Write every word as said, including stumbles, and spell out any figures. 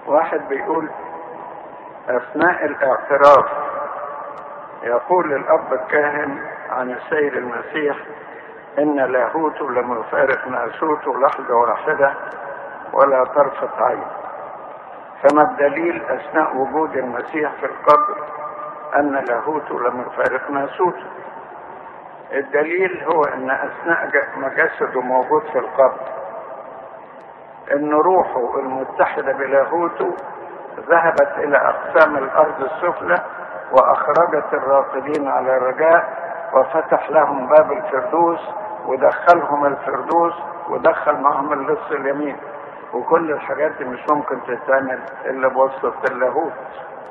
واحد بيقول اثناء الاعتراف يقول الاب الكاهن عن السيد المسيح ان لاهوته لم يفارق ناسوته لحظه واحده ولا طرفه عين، فما الدليل اثناء وجود المسيح في القبر ان لاهوته لم يفارق ناسوته؟ الدليل هو ان اثناء ما جسده موجود في القبر ان روحه المتحده بلاهوته ذهبت الى اقسام الارض السفلى واخرجت الراقدين على الرجاء وفتح لهم باب الفردوس ودخلهم الفردوس ودخل معهم اللص اليمين. وكل الحاجات دي مش ممكن تتعمل الا بواسطه اللاهوت.